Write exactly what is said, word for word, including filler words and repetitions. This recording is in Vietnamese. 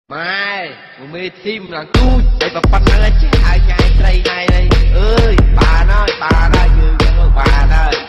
Mai, mê tim là cút, đây bà bắt nó chết ai nhai đây này đây, ơi bà nói bà nói như bà nói.